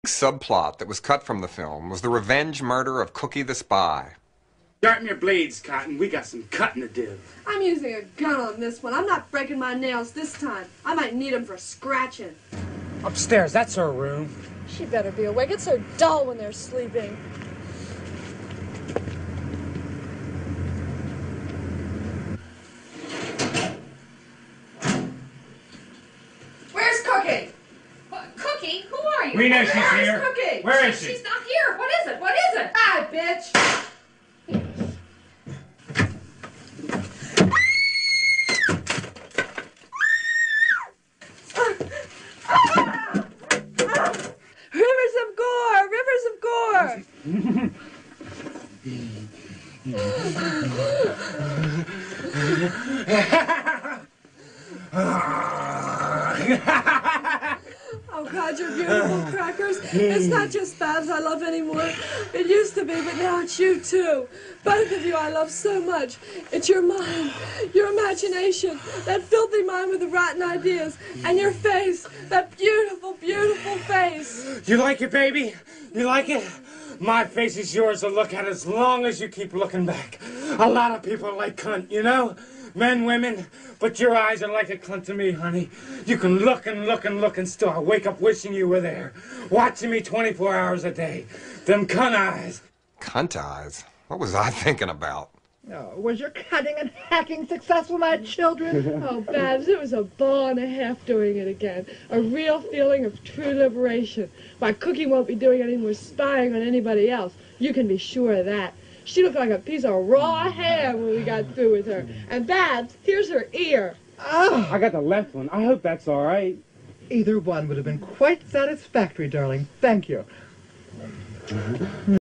Subplot that was cut from the film was the revenge murder of Cookie the Spy. Sharpen your blades, Cotton. We got some cutting to do. I'm using a gun on this one. I'm not breaking my nails this time. I might need them for scratching. Upstairs, that's her room. She better be awake. It's so dull when they're sleeping. Where's Cookie? Cookie? Who are you? We know she's Where's here. Cookie? Where is she? She's not here. What is it? What is it? Ah, bitch! Rivers of gore! Rivers of gore! Oh, God, you're beautiful, Crackers. It's not just Babs I love anymore. It used to be, but now it's you, too. Both of you I love so much. It's your mind, your imagination, that filthy mind with the rotten ideas, and your face, that beautiful, beautiful face. You like it, baby? You like it? My face is yours to look at as long as you keep looking back. A lot of people like cunt, you know? Men, women, but your eyes are like a cunt to me, honey. You can look and look and look and still I wake up wishing you were there, watching me 24 hours a day. Them cunt eyes. Cunt eyes? What was I thinking about? Oh, was your cutting and hacking successful, my children? Oh, Babs, it was a ball and a half doing it again. A real feeling of true liberation. Why, Cookie won't be doing any more spying on anybody else. You can be sure of that. She looked like a piece of raw ham when we got through with her. And Babs, here's her ear. Oh, I got the left one. I hope that's all right. either one would have been quite satisfactory, darling. Thank you.